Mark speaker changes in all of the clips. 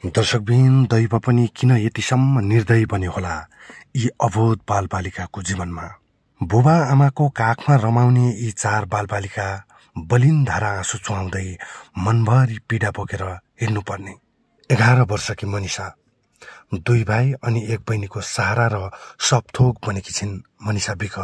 Speaker 1: दर्शकबिन दैव पनि किन यतिसम्म निर्दयी बन्यो होला यी अबोध बालबालिकाको जीवनमा। बुबा आमाको काखमा रमाउने यी चार बालबालिका बलिन धारा आँसु चुहाउँदै मनभरि पीडा बोकेर हिँड्नुपर्ने। 11 वर्षकी मनिषा 2 भाइ अनि 1 बहिनीको सहारा र सबथोक बनेकी छिन्। मनिषा बिक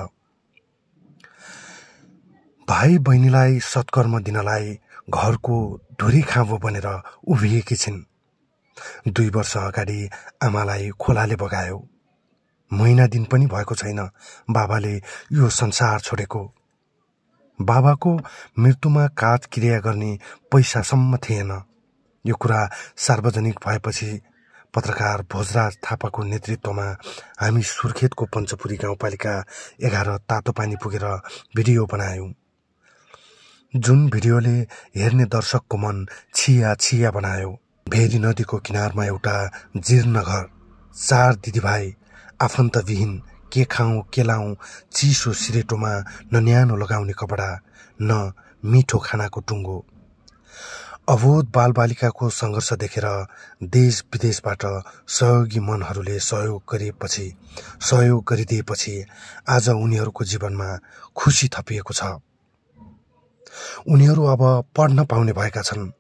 Speaker 1: भाइ बहिनीलाई सत्कर्म दिनलाई घरको ढुरी खाँबो बनेर उभिएकी छिन्। 2 वर्ष अगाडि आमालाई खोलाले बगायो। महिना दिन पनि भएको छैन बाबाले यो संसार छोडेको। बाबाको मृत्युमा काज क्रिया गर्ने पैसासम्म थिएन। यो कुरा सार्वजनिक भएपछि पत्रकार भोजराज थापाको नेतृत्वमा हामी सुर्खेतको पञ्चपुरी गाउँपालिका 11 तातोपानी पुगेर भिडियो बनायौं। जुन भिडियोले हेर्ने दर्शकको मन छिया छिया बनायो। भेरी नदीको किनारमा एउटा जीर्ण घर, 4 दिदीभाइ आफन्तविहीन, के खाउँ के लाउँ, चिसो सिरेटोमा न न्यानो लगाउने कपडा न मिठो खानाको टुङ्गो। अबोध बालबालिकाको सङ्घर्ष देखेर देश विदेशबाट सहयोगी मनहरूले सहयोग गरिदिएपछि आज उनीहरूको जीवनमा खुसी थपिएको छ। उनीहरू अब पढ्न पाउने भएका छन्।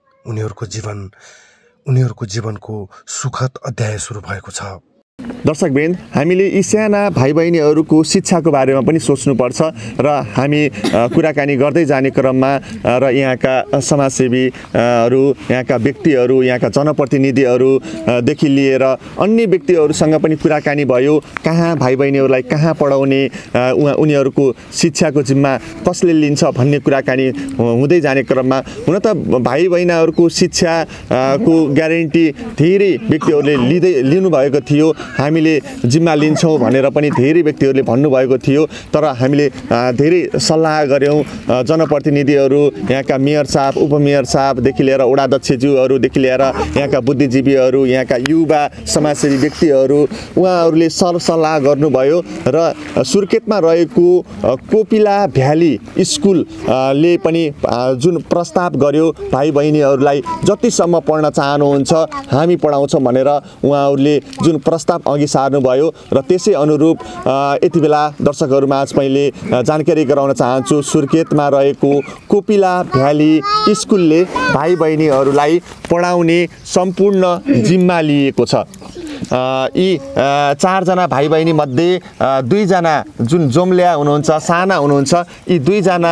Speaker 1: उनीहरूको जीवनको सुखद अध्याय सुरु भएको छ।
Speaker 2: दर्शकबिन, हामीले यी साना भाइ बहिनीहरूको शिक्षाको बारेमा पनि सोच्नुपर्छ र हामी कुराकानी गर्दै जाने क्रममा र यहाँका समाजसेवीहरू, यहाँका व्यक्तिहरू, यहाँका जनप्रतिनिधिहरूदेखि लिएर अन्य व्यक्तिहरूसँग पनि कुराकानी भयो। कहाँ भाइ बहिनीहरूलाई कहाँ पढाउने, उनीहरूको शिक्षाको जिम्मा कसले लिन्छ भन्ने कुराकानी हुँदै जाने क्रममा हुन त भाइ बहिनीहरूको शिक्षाको ग्यारेन्टी धेरै व्यक्तिहरूले लिनुभएको थियो। हामीले जिम्मा लिन्छौँ भनेर पनि धेरै व्यक्तिहरूले भन्नुभएको थियो। तर हामीले धेरै सल्लाह गऱ्यौँ। जनप्रतिनिधिहरू, यहाँका मेयर साहब, उपमेयर साहबदेखि लिएर वडाध्यक्षज्यूहरूदेखि लिएर यहाँका बुद्धिजीवीहरू, यहाँका युवा समाजसेवी व्यक्तिहरू, उहाँहरूले सरसल्लाह गर्नुभयो र सुर्खेतमा रहेको कोपिला भ्याली स्कुलले पनि जुन प्रस्ताव गर्यो भाइ बहिनीहरूलाई जतिसम्म पढ्न चाहनुहुन्छ हामी पढाउँछौँ भनेर उहाँहरूले जुन प्रस्ताव अघि सार्नुभयो र त्यसै अनुरूप यति बेला दर्शकहरूमा आज मैले जानकारी गराउन चाहन्छु। सुर्खेतमा रहेको कोपिला भ्याली स्कुलले भाइ बहिनीहरूलाई पढाउने सम्पूर्ण जिम्मा लिएको छ। यी 4 जना भाइ बहिनी मध्ये 2 जना जुन जोम्ल्या हुनुहुन्छ, साना हुनुहुन्छ, यी 2 जना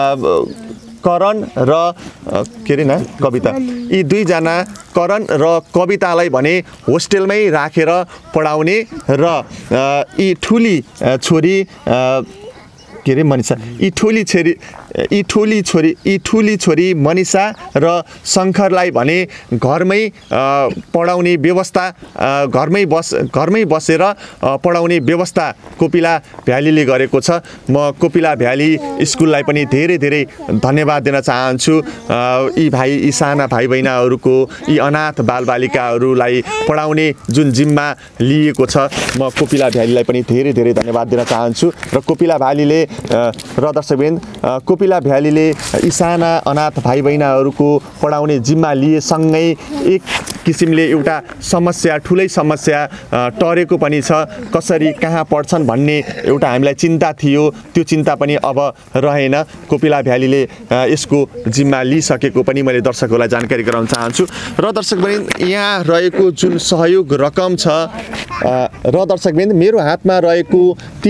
Speaker 2: करण र कविता, यी 2 जना करण र कवितालाई भने होस्टेलमै राखेर पढाउने र यी ठुली छोरी मनिषा, यी ठुली छोरी मनिषा र शङ्करलाई भने घरमै पढाउने व्यवस्था, घरमै बसेर पढाउने व्यवस्था कोपिला भ्यालीले गरेको छ। म कोपिला भ्याली स्कुललाई पनि धेरै धेरै धन्यवाद दिन चाहन्छु। यी साना भाइ बहिनीहरूको, यी अनाथ बालबालिकाहरूलाई पढाउने जुन जिम्मा लिएको छ, म कोपिला भ्यालीलाई पनि धेरै धेरै धन्यवाद दिन चाहन्छु। र कोपिला भ्यालीले र दर्शकबिन, कोपिला भ्यालीले यी साना अनाथ भाइ बहिनीहरूको पढाउने जिम्मा लिएसँगै एक किसिमले एउटा समस्या, ठुलै समस्या टरेको पनि छ। कसरी कहाँ पढ्छन् भन्ने एउटा हामीलाई चिन्ता थियो, त्यो चिन्ता पनि अब रहेन। कोपिला भ्यालीले यसको जिम्मा लिइसकेको पनि मैले दर्शकहरूलाई जानकारी गराउन चाहन्छु। र दर्शकबिन, यहाँ रहेको जुन सहयोग रकम छ र दर्शकबिन, मेरो हातमा रहेको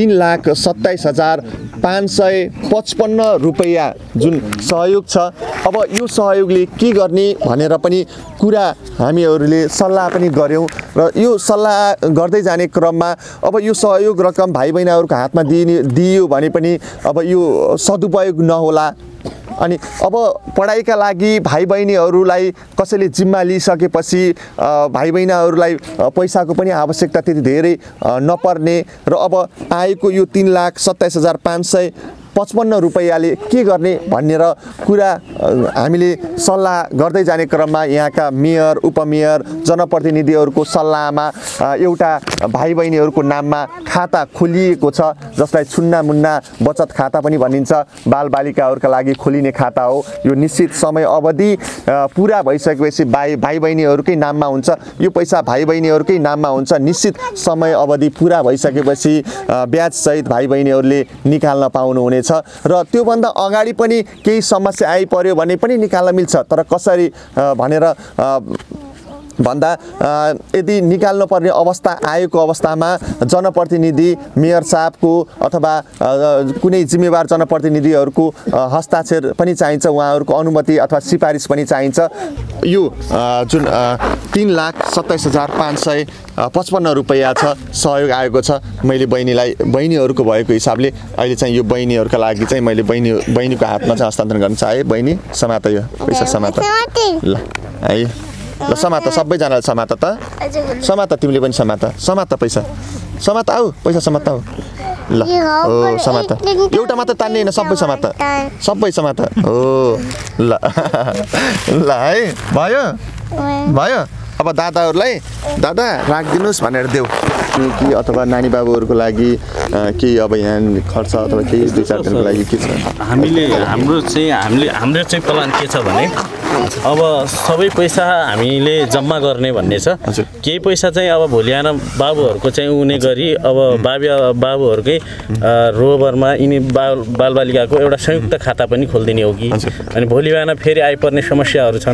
Speaker 2: 3,27,555 रुपैयाँ जुन सहयोग छ, अब यो सहयोगले के गर्ने भनेर पनि कुरा हामीहरूले सल्लाह पनि गऱ्यौँ। र यो सल्लाह गर्दै जाने क्रममा अब यो सहयोग रकम भाइ बहिनीहरूको हातमा दिइयो भने पनि अब यो सदुपयोग नहोला। अनि अब पढाइका लागि भाइ बहिनीहरूलाई कसैले जिम्मा लिइसकेपछि भाइ बहिनीहरूलाई पैसाको पनि आवश्यकता त्यति धेरै नपर्ने र अब आएको यो 3,27,500 55 रुपैयाँले के गर्ने भनेर कुरा हामीले सल्लाह गर्दै जाने क्रममा यहाँका मेयर, उपमेयर, जनप्रतिनिधिहरूको सल्लाहमा एउटा भाइ बहिनीहरूको नाममा खाता खोलिएको छ, जसलाई छुन्ना मुन्ना बचत खाता पनि भनिन्छ। बालबालिकाहरूका लागि खोलिने खाता हो। यो निश्चित समय अवधि पुरा भइसकेपछि भाइ बहिनीहरूकै नाममा हुन्छ। यो पैसा भाइ बहिनीहरूकै नाममा हुन्छ। निश्चित समय अवधि पुरा भइसकेपछि ब्याजसहित भाइ बहिनीहरूले निकाल्न पाउनुहुनेछ र त्योभन्दा अगाडि पनि केही समस्या आइपर्यो भने पनि निकाल्न मिल्छ। तर कसरी भनेर भन्दा यदि निकाल्नु पर्ने अवस्था आएको अवस्थामा जनप्रतिनिधि, मेयर साहबको अथवा कुनै जिम्मेवार जनप्रतिनिधिहरूको हस्ताक्षर पनि चाहिन्छ, उहाँहरूको अनुमति अथवा सिफारिस पनि चाहिन्छ। यो जुन 3,27,555 रुपैयाँ छ सहयोग आएको छ। मैले बहिनीहरूको भएको हिसाबले अहिले चाहिँ यो बहिनीहरूका लागि चाहिँ मैले बहिनीको हातमा चाहिँ हस्तान्तरण गर्न चाहे। बहिनी समात, यो पैसा समात ल है, ल समात, सबैजनाले समात त, समात तिमीले पनि समात पैसा समात आऊ, पैसा समात आऊ ल। हो समात, एउटा मात्र तान्ने होइन, सबै समात हो ल ल है, भयो भयो। अब दादाहरूलाई दादा राखिदिनुहोस् भनेर देऊ कि अथवा नानी बाबुहरूको लागि केही अब यहाँ खर्च अथवा केही 2-4 दिनको लागि के छ?
Speaker 3: हाम्रो चाहिँ प्लान के छ भने अब सबै पैसा हामीले जम्मा गर्ने भन्ने छ। केही पैसा चाहिँ अब भोलि आएर बाबुहरूको चाहिँ उनी गरी अब बाबुहरूकै रोबरमा यिनी बालबालिकाको एउटा संयुक्त खाता पनि खोलिदिने हो कि, अनि भोलि बिहान फेरि आइपर्ने समस्याहरू छन्।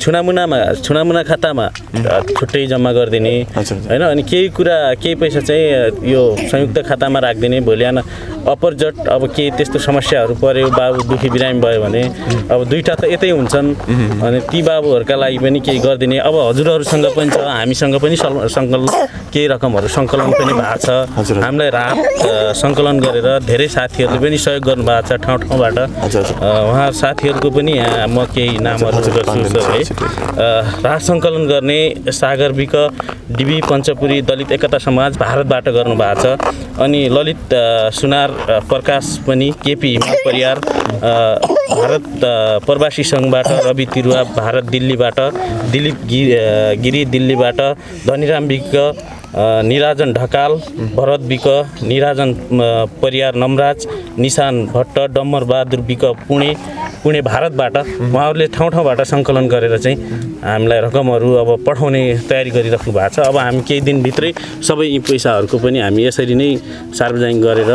Speaker 3: छुनामुना खातामा छुट्टै जम्मा गरिदिने होइन, अनि केही पैसा चाहिँ यो संयुक्त खातामा राखिदिने। भोलि बिहान अपरजट अब केही त्यस्तो समस्याहरू पर्यो, बाबु दुखी बिरामी भयो भने अब दुईटा त यतै हुन्छन्, अनि ती बाबुहरूका लागि पनि केही गरिदिने। अब हजुरहरूसँग पनि छ, हामीसँग पनि केही रकमहरू सङ्कलन पनि भएको छ। हामीलाई राहत सङ्कलन गरेर धेरै साथीहरूले पनि सहयोग गर्नुभएको छ ठाउँ ठाउँबाट। उहाँ साथीहरूको पनि यहाँ म केही नामहरू गर्छु है। राहत सङ्कलन गर्ने सागर विक, डिबी पञ्चपुरी दलित एकता समाज भारतबाट गर्नुभएको छ। अनि ललित सुनार प्रकाश पनि केपी हिमाल परियार भारत प्रवासी सङ्घबाट, रवि तिरुवा भारत दिल्लीबाट, दिलीप गिरी दिल्लीबाट, धनीराम विक, निराजन ढकाल, भरत विक, निराजन परियार नमराज, निशान भट्ट, डम्बर बहादुर विक पुणे भारतबाट। उहाँहरूले ठाउँ ठाउँबाट सङ्कलन गरेर चाहिँ हामीलाई रकमहरू अब पठाउने तयारी गरिराख्नु भएको छ। अब हामी केही दिनभित्रै सबै यी पैसाहरूको पनि हामी यसरी नै सार्वजनिक गरेर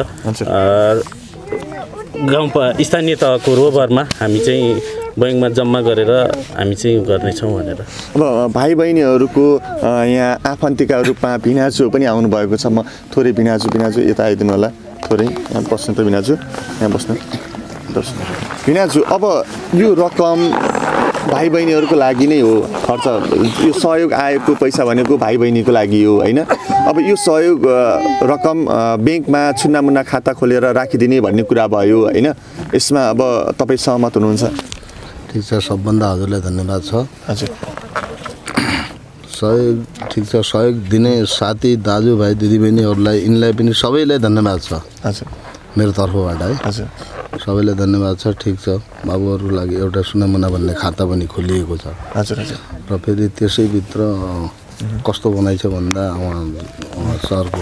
Speaker 3: स्थानीय तहको रोबरमा हामी चाहिँ बैङ्कमा जम्मा गरेर हामी चाहिँ गर्नेछौँ भनेर।
Speaker 2: अब भाइ बहिनीहरूको यहाँ आफन्तीका रूपमा भिनाजु पनि आउनुभएको छ। म थोरै भिनाजु यता आइदिनु होला, थोरै यहाँ बस्नु त भिनाजु, यहाँ बस्नु भिनाजु। अब यो रकम भाइ बहिनीहरूको लागि नै हो खर्च, यो सहयोग आएको पैसा भनेको भाइ बहिनीको लागि हो होइन। अब यो सहयोग रकम ब्याङ्कमा छुन्नामुन्ना खाता खोलेर राखिदिने भन्ने कुरा भयो होइन, यसमा अब तपाईँ सहमत हुनुहुन्छ?
Speaker 4: ठिक छ, सबभन्दा हजुरलाई धन्यवाद छ।
Speaker 2: हजुर
Speaker 4: सहयोग ठिक छ, सहयोग दिने साथी दाजुभाइ दिदीबहिनीहरूलाई यिनलाई पनि सबैलाई धन्यवाद छ।
Speaker 2: हजुर
Speaker 4: मेरो तर्फबाट है।
Speaker 2: हजुर
Speaker 4: सबैलाई धन्यवाद छ। ठिक छ, बाबुहरूको लागि एउटा सुनामुना भन्ने खाता पनि खोलिएको छ।
Speaker 2: हजुर हजुर।
Speaker 4: र फेरि त्यसैभित्र कस्तो बनाइछ भन्दा सरको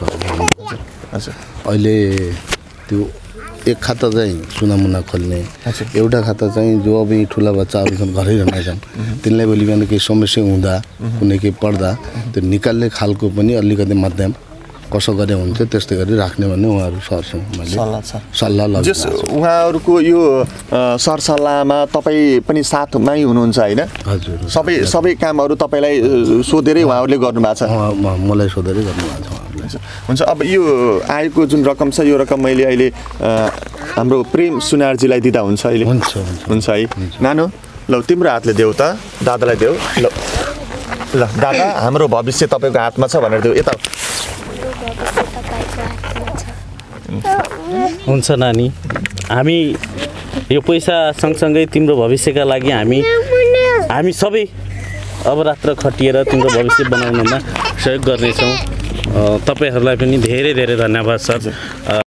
Speaker 4: अहिले त्यो एक खाता चाहिँ सुनामुना खोल्ने, एउटा खाता चाहिँ जो अब ठुला बच्चाहरू छन् घरै रहेछन् तिनलाई भोलि बिहान केही समस्या हुँदा कुनै केही पर्दा त्यो निकाल्ने खालको पनि अलिकति माध्यम कसो गरे हुन्छ त्यस्तै गरी राख्ने भन्ने उहाँहरू सरसँग मैले सल्लाह लगेँ।
Speaker 2: उहाँहरूको यो सरसल्लाहमा तपाईँ पनि साथमै हुनुहुन्छ होइन?
Speaker 4: हजुर,
Speaker 2: सबै कामहरू तपाईँलाई सोधेरै उहाँहरूले गर्नुभएको छ?
Speaker 4: मलाई सोधेरै गर्नुभएको छ।
Speaker 2: हुन्छ, अब यो आएको जुन रकम छ यो रकम मैले अहिले हाम्रो प्रेम सुनारजीलाई दिँदा हुन्छ अहिले? हुन्छ है नानु, ल तिम्रो हातले देऊ त, दादालाई देऊ। ल दादा, हाम्रो भविष्य तपाईँको हातमा छ भनेर देऊ। यता
Speaker 3: हुन्छ नानी, हामी यो पैसा सँगसँगै तिम्रो भविष्यका लागि हामी सबै अवरात्र खटिएर तिम्रो भविष्य बनाउनमा सहयोग गर्नेछौँ। तपाईँहरूलाई पनि धेरै धेरै धन्यवाद सर।